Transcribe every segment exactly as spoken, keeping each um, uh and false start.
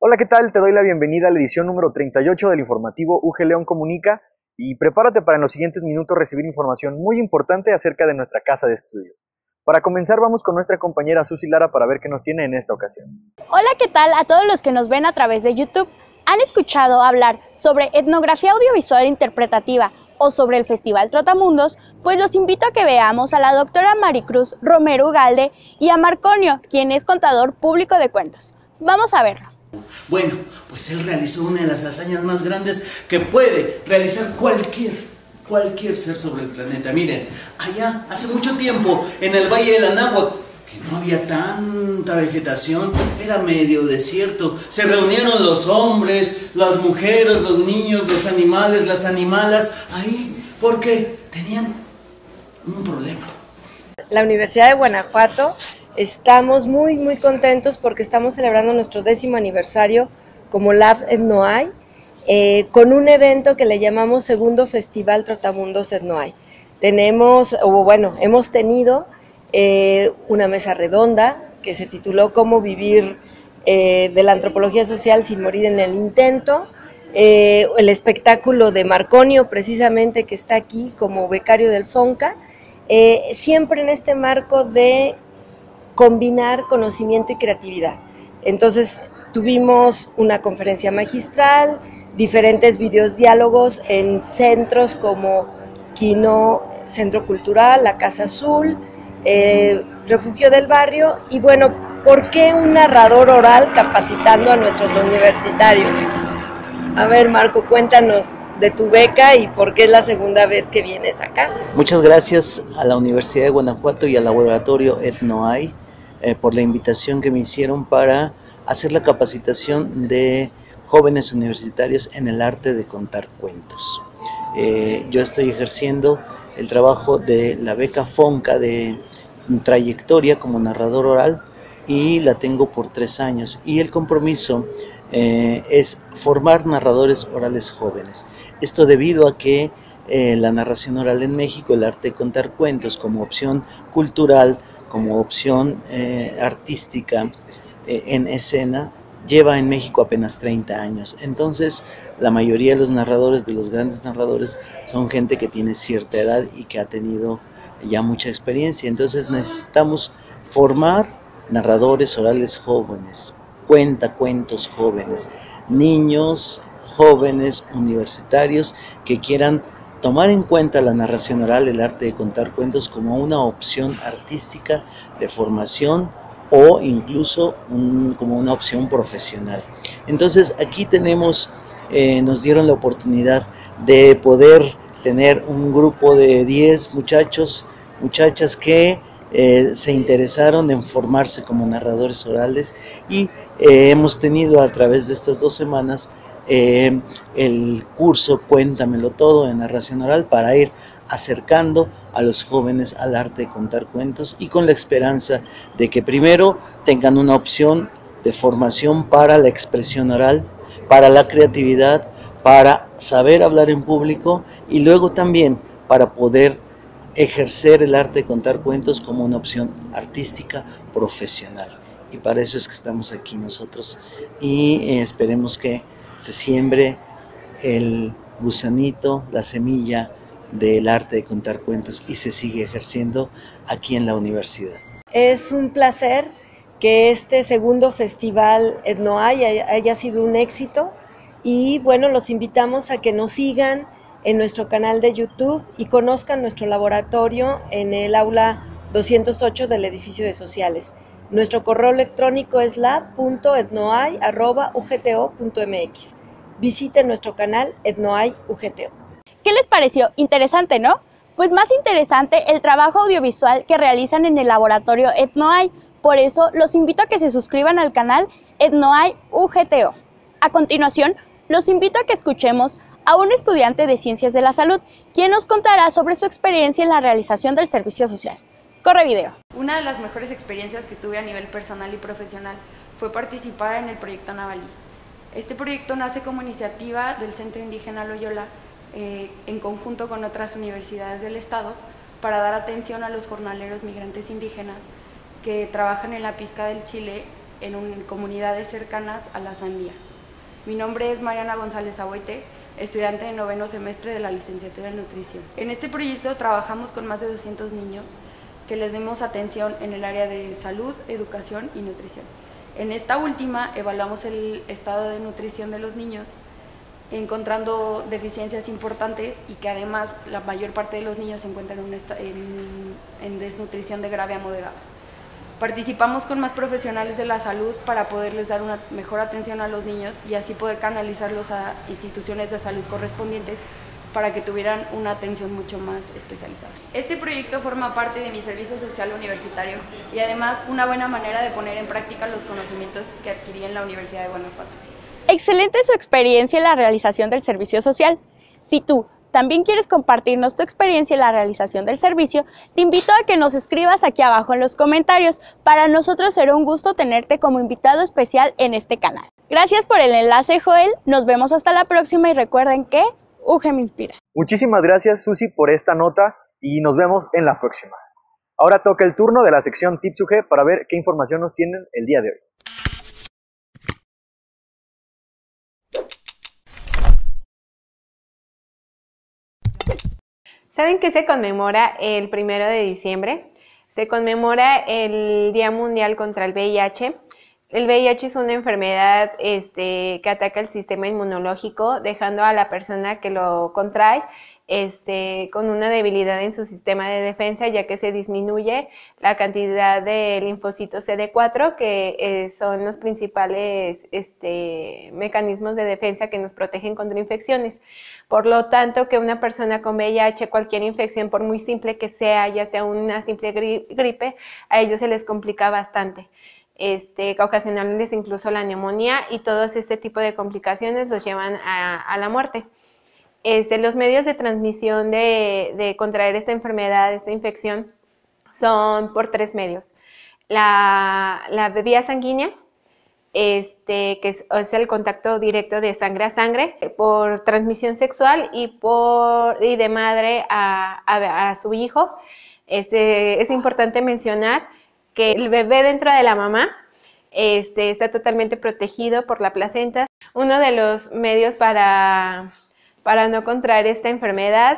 Hola, ¿qué tal? Te doy la bienvenida a la edición número treinta y ocho del informativo U G León Comunica y prepárate para en los siguientes minutos recibir información muy importante acerca de nuestra casa de estudios. Para comenzar vamos con nuestra compañera Susy Lara para ver qué nos tiene en esta ocasión. Hola, ¿qué tal a todos los que nos ven a través de YouTube? ¿Han escuchado hablar sobre etnografía audiovisual interpretativa o sobre el Festival Trotamundos? Pues los invito a que veamos a la doctora Maricruz Romero Ugalde y a Marconio, quien es contador público de cuentos. Vamos a verlo. Bueno, pues él realizó una de las hazañas más grandes que puede realizar cualquier, cualquier ser sobre el planeta. Miren, allá, hace mucho tiempo, en el Valle del Anáhuac, que no había tanta vegetación, era medio desierto. Se reunieron los hombres, las mujeres, los niños, los animales, las animalas, ahí, porque tenían un problema. La Universidad de Guanajuato, estamos muy muy contentos porque estamos celebrando nuestro décimo aniversario como Lab Etnoay, eh, con un evento que le llamamos Segundo Festival Trotamundos Etnoay. Tenemos, o bueno, hemos tenido eh, una mesa redonda que se tituló Cómo vivir eh, de la antropología social sin morir en el intento, eh, el espectáculo de Marconio precisamente, que está aquí como becario del FONCA, eh, siempre en este marco de combinar conocimiento y creatividad. Entonces tuvimos una conferencia magistral, diferentes videos diálogos en centros como Quino, Centro Cultural, La Casa Azul, eh, Refugio del Barrio, y bueno, ¿por qué un narrador oral capacitando a nuestros universitarios? A ver, Marco, cuéntanos de tu beca y por qué es la segunda vez que vienes acá. Muchas gracias a la Universidad de Guanajuato y al laboratorio Etnoay eh, por la invitación que me hicieron para hacer la capacitación de jóvenes universitarios en el arte de contar cuentos. Eh, yo estoy ejerciendo el trabajo de la beca FONCA de trayectoria como narrador oral y la tengo por tres años, y el compromiso eh, es formar narradores orales jóvenes. Esto debido a que eh, la narración oral en México, el arte de contar cuentos como opción cultural, como opción eh, artística eh, en escena, lleva en México apenas treinta años. Entonces la mayoría de los narradores, de los grandes narradores, son gente que tiene cierta edad y que ha tenido ya mucha experiencia. Entonces necesitamos formar narradores orales jóvenes, cuentacuentos jóvenes, niños jóvenes universitarios que quieran tomar en cuenta la narración oral, el arte de contar cuentos, como una opción artística de formación o incluso un, como una opción profesional. Entonces aquí tenemos, eh, nos dieron la oportunidad de poder tener un grupo de diez muchachos, muchachas que eh, se interesaron en formarse como narradores orales, y eh, hemos tenido a través de estas dos semanas Eh, el curso Cuéntamelo Todo en narración oral para ir acercando a los jóvenes al arte de contar cuentos, y con la esperanza de que primero tengan una opción de formación para la expresión oral, para la creatividad, para saber hablar en público, y luego también para poder ejercer el arte de contar cuentos como una opción artística profesional. Y para eso es que estamos aquí nosotros, y eh, esperemos que se siembre el gusanito, la semilla del arte de contar cuentos, y se sigue ejerciendo aquí en la universidad. Es un placer que este segundo festival Etnoay haya sido un éxito, y bueno, los invitamos a que nos sigan en nuestro canal de YouTube y conozcan nuestro laboratorio en el aula doscientos ocho del edificio de sociales. Nuestro correo electrónico es lab punto etnoay arroba u g t o punto m x. Visiten nuestro canal Etnoay U G T O. ¿Qué les pareció? Interesante, ¿no? Pues más interesante el trabajo audiovisual que realizan en el laboratorio Etnoay. Por eso los invito a que se suscriban al canal Etnoay U G T O. A continuación, los invito a que escuchemos a un estudiante de Ciencias de la Salud, quien nos contará sobre su experiencia en la realización del servicio social. Corre video. Una de las mejores experiencias que tuve a nivel personal y profesional fue participar en el proyecto Navalí. Este proyecto nace como iniciativa del Centro Indígena Loyola, eh, en conjunto con otras universidades del estado, para dar atención a los jornaleros migrantes indígenas que trabajan en la pizca del chile en un, comunidades cercanas a la Sandía. Mi nombre es Mariana González Aboites, estudiante de noveno semestre de la licenciatura en nutrición. En este proyecto trabajamos con más de doscientos niños que les demos atención en el área de salud, educación y nutrición. En esta última evaluamos el estado de nutrición de los niños, encontrando deficiencias importantes y que además la mayor parte de los niños se encuentran en, en, en desnutrición de grave a moderada. Participamos con más profesionales de la salud para poderles dar una mejor atención a los niños y así poder canalizarlos a instituciones de salud correspondientes para que tuvieran una atención mucho más especializada. Este proyecto forma parte de mi servicio social universitario y además una buena manera de poner en práctica los conocimientos que adquirí en la Universidad de Guanajuato. Excelente su experiencia en la realización del servicio social. Si tú también quieres compartirnos tu experiencia en la realización del servicio, te invito a que nos escribas aquí abajo en los comentarios. Para nosotros será un gusto tenerte como invitado especial en este canal. Gracias por el enlace, Joel. Nos vemos hasta la próxima y recuerden que U G me inspira. Muchísimas gracias, Susi, por esta nota y nos vemos en la próxima. Ahora toca el turno de la sección Tips U G para ver qué información nos tienen el día de hoy. ¿Saben qué se conmemora el primero de diciembre? Se conmemora el Día Mundial contra el V I H. El V I H es una enfermedad este, que ataca el sistema inmunológico, dejando a la persona que lo contrae este, con una debilidad en su sistema de defensa, ya que se disminuye la cantidad de linfocitos C D cuatro, que eh, son los principales este, mecanismos de defensa que nos protegen contra infecciones. Por lo tanto, que una persona con V I H, cualquier infección, por muy simple que sea, ya sea una simple gri gripe, a ellos se les complica bastante. Este, ocasionarles incluso la neumonía, y todos este tipo de complicaciones los llevan a, a la muerte. Este, los medios de transmisión de, de contraer esta enfermedad, esta infección, son por tres medios. La, la vía sanguínea, este, que es, es el contacto directo de sangre a sangre, por transmisión sexual y, por, y de madre a, a, a su hijo. Este, es importante mencionar que el bebé dentro de la mamá este, está totalmente protegido por la placenta. Uno de los medios para... Para no contraer esta enfermedad,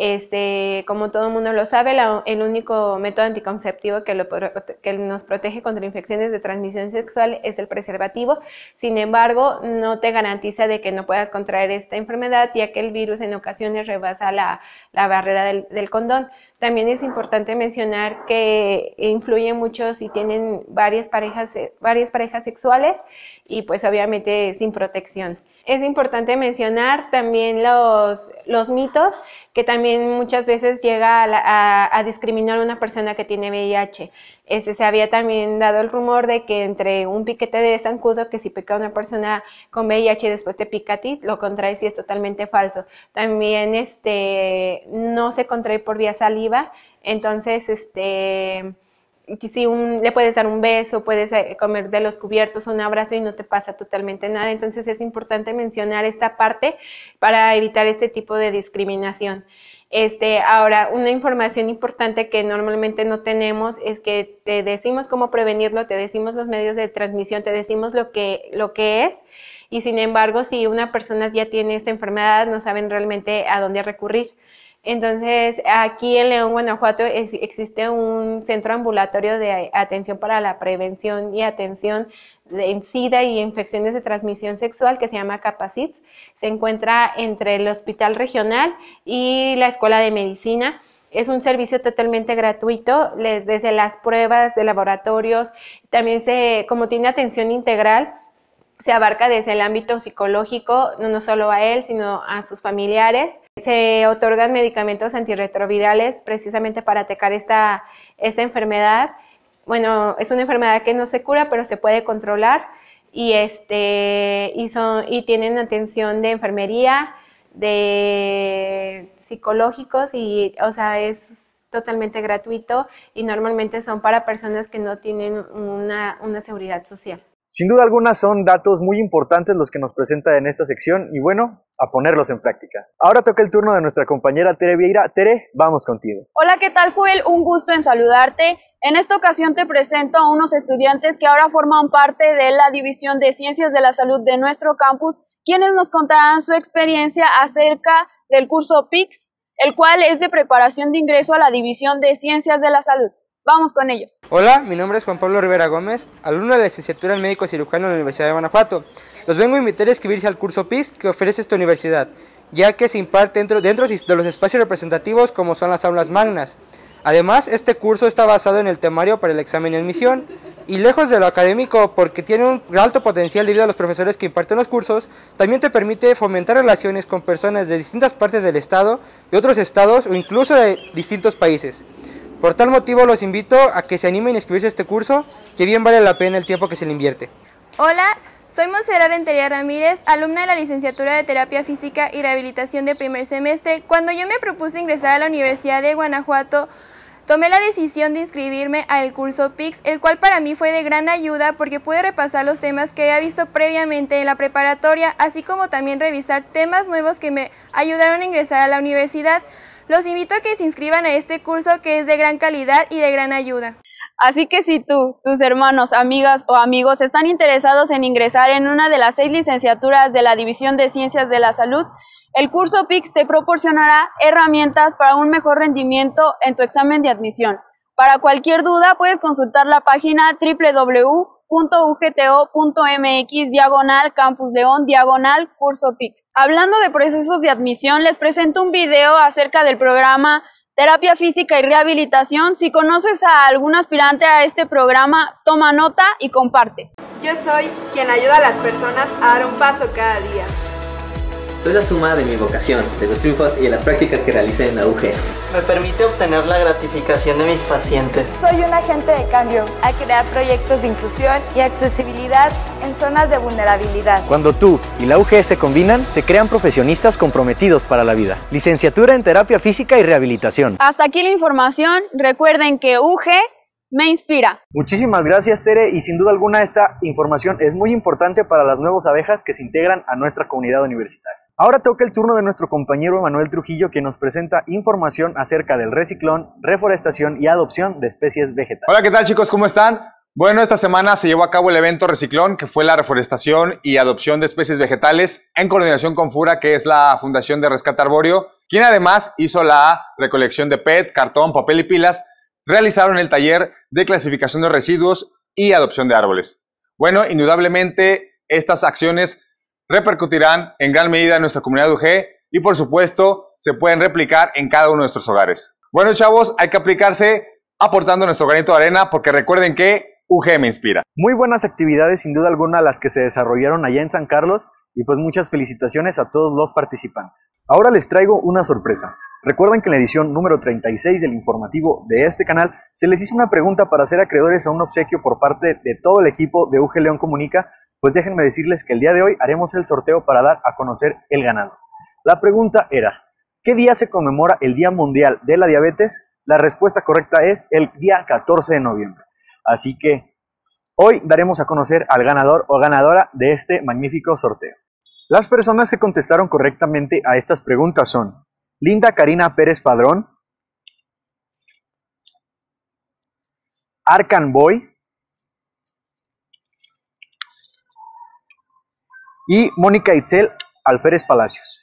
este, como todo el mundo lo sabe, la, el único método anticonceptivo que, lo, que nos protege contra infecciones de transmisión sexual es el preservativo. Sin embargo, no te garantiza de que no puedas contraer esta enfermedad, ya que el virus en ocasiones rebasa la, la barrera del, del condón. También es importante mencionar que influye mucho si tienen varias parejas, varias parejas sexuales y pues obviamente sin protección. Es importante mencionar también los, los mitos, que también muchas veces llega a, la, a, a discriminar a una persona que tiene V I H. Este, se había también dado el rumor de que entre un piquete de zancudo, que si pica a una persona con V I H y después te pica a ti, lo contrae, y es totalmente falso. También este, no se contrae por vía saliva, entonces este... si un, le puedes dar un beso, puedes comer de los cubiertos, un abrazo y no te pasa totalmente nada. Entonces es importante mencionar esta parte para evitar este tipo de discriminación. Este, ahora, una información importante que normalmente no tenemos es que te decimos cómo prevenirlo, te decimos los medios de transmisión, te decimos lo que, lo que es, y sin embargo, si una persona ya tiene esta enfermedad, no saben realmente a dónde recurrir. Entonces, aquí en León, Guanajuato, es, existe un centro ambulatorio de atención para la prevención y atención de SIDA y infecciones de transmisión sexual, que se llama Capacits. Se encuentra entre el Hospital Regional y la Escuela de Medicina. Es un servicio totalmente gratuito, les, desde las pruebas de laboratorios. También, se, como tiene atención integral, se abarca desde el ámbito psicológico, no solo a él, sino a sus familiares. Se otorgan medicamentos antirretrovirales precisamente para atacar esta, esta enfermedad. Bueno, es una enfermedad que no se cura, pero se puede controlar. Y, este, y, son, y tienen atención de enfermería, de psicológicos, y, o sea, es totalmente gratuito y normalmente son para personas que no tienen una, una seguridad social. Sin duda alguna son datos muy importantes los que nos presenta en esta sección y bueno, a ponerlos en práctica. Ahora toca el turno de nuestra compañera Tere Vieira. Tere, vamos contigo. Hola, ¿qué tal, Joel? Un gusto en saludarte. En esta ocasión te presento a unos estudiantes que ahora forman parte de la División de Ciencias de la Salud de nuestro campus, quienes nos contarán su experiencia acerca del curso P I C S, el cual es de preparación de ingreso a la División de Ciencias de la Salud. Vamos con ellos. Hola, mi nombre es Juan Pablo Rivera Gómez, alumno de la licenciatura en Médico Cirujano de la Universidad de Guanajuato. Los vengo a invitar a inscribirse al curso P I C S que ofrece esta universidad, ya que se imparte dentro, dentro de los espacios representativos como son las aulas magnas. Además, este curso está basado en el temario para el examen de admisión y lejos de lo académico, porque tiene un alto potencial debido a los profesores que imparten los cursos, también te permite fomentar relaciones con personas de distintas partes del estado, de otros estados o incluso de distintos países. Por tal motivo los invito a que se animen a inscribirse a este curso, que bien vale la pena el tiempo que se le invierte. Hola, soy Montserrat Rentería Ramírez, alumna de la licenciatura de Terapia Física y Rehabilitación de primer semestre. Cuando yo me propuse ingresar a la Universidad de Guanajuato, tomé la decisión de inscribirme al curso P I C S, el cual para mí fue de gran ayuda porque pude repasar los temas que había visto previamente en la preparatoria, así como también revisar temas nuevos que me ayudaron a ingresar a la universidad. Los invito a que se inscriban a este curso que es de gran calidad y de gran ayuda. Así que si tú, tus hermanos, amigas o amigos están interesados en ingresar en una de las seis licenciaturas de la División de Ciencias de la Salud, el curso P I C S te proporcionará herramientas para un mejor rendimiento en tu examen de admisión. Para cualquier duda puedes consultar la página doble u doble u doble u punto u g t o punto m x diagonal Campus León diagonal curso P I C S. Hablando de procesos de admisión, les presento un video acerca del programa Terapia Física y Rehabilitación. Si conoces a algún aspirante a este programa, toma nota y comparte. Yo soy quien ayuda a las personas a dar un paso cada día. Soy la suma de mi vocación, de los triunfos y de las prácticas que realicé en la U G. Me permite obtener la gratificación de mis pacientes. Soy un agente de cambio a crear proyectos de inclusión y accesibilidad en zonas de vulnerabilidad. Cuando tú y la U G se combinan, se crean profesionistas comprometidos para la vida. Licenciatura en Terapia Física y Rehabilitación. Hasta aquí la información. Recuerden que U G me inspira. Muchísimas gracias, Tere, y sin duda alguna esta información es muy importante para las nuevas abejas que se integran a nuestra comunidad universitaria. Ahora toca el turno de nuestro compañero Emanuel Trujillo, que nos presenta información acerca del reciclón, reforestación y adopción de especies vegetales. Hola, ¿qué tal, chicos? ¿Cómo están? Bueno, esta semana se llevó a cabo el evento Reciclón, que fue la reforestación y adopción de especies vegetales en coordinación con FURA, que es la Fundación de Rescate Arbóreo, quien además hizo la recolección de P E T, cartón, papel y pilas. Realizaron el taller de clasificación de residuos y adopción de árboles. Bueno, indudablemente estas acciones repercutirán en gran medida en nuestra comunidad U G y por supuesto se pueden replicar en cada uno de nuestros hogares. Bueno, chavos, hay que aplicarse aportando nuestro granito de arena porque recuerden que U G me inspira. Muy buenas actividades sin duda alguna las que se desarrollaron allá en San Carlos y pues muchas felicitaciones a todos los participantes. Ahora les traigo una sorpresa. Recuerden que en la edición número treinta y seis del informativo de este canal se les hizo una pregunta para ser acreedores a un obsequio por parte de todo el equipo de U G León Comunica. Pues déjenme decirles que el día de hoy haremos el sorteo para dar a conocer el ganador. La pregunta era, ¿qué día se conmemora el Día Mundial de la Diabetes? La respuesta correcta es el día catorce de noviembre. Así que hoy daremos a conocer al ganador o ganadora de este magnífico sorteo. Las personas que contestaron correctamente a estas preguntas son Linda Karina Pérez Padrón, Arcan Boy y Mónica Itzel Alférez Palacios.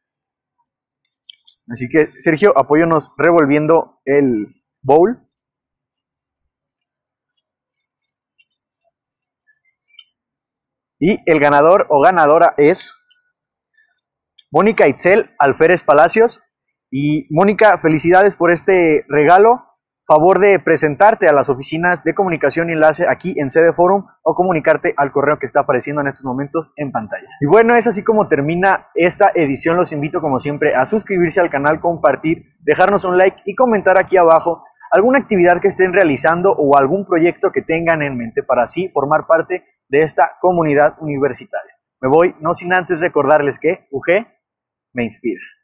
Así que, Sergio, apóyanos revolviendo el bowl. Y el ganador o ganadora es Mónica Itzel Alférez Palacios. Y Mónica, felicidades por este regalo. Favor de presentarte a las oficinas de comunicación y enlace aquí en Sede Forum o comunicarte al correo que está apareciendo en estos momentos en pantalla. Y bueno, es así como termina esta edición. Los invito como siempre a suscribirse al canal, compartir, dejarnos un like y comentar aquí abajo alguna actividad que estén realizando o algún proyecto que tengan en mente para así formar parte de esta comunidad universitaria. Me voy, no sin antes recordarles que U G me inspira.